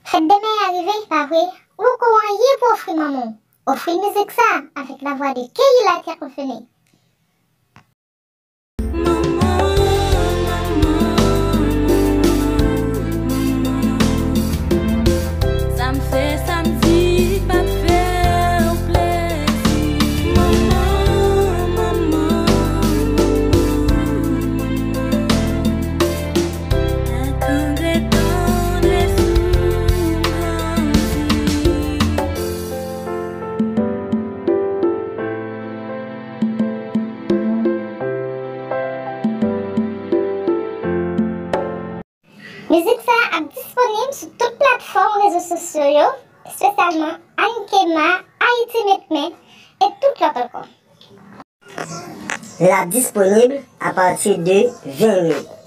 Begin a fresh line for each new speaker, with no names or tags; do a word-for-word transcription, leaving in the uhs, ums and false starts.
Faites demain arriver, pas vrai? Ou qu'on y pour offrir maman. Offrir musique ça avec la voix de KEYLA qui a confirmé. Musique ça est disponible sur toutes les plateformes réseaux sociaux, spécialement Ankema, Haïti Metme et toutes les autres.
La disponible à partir de vingt mille.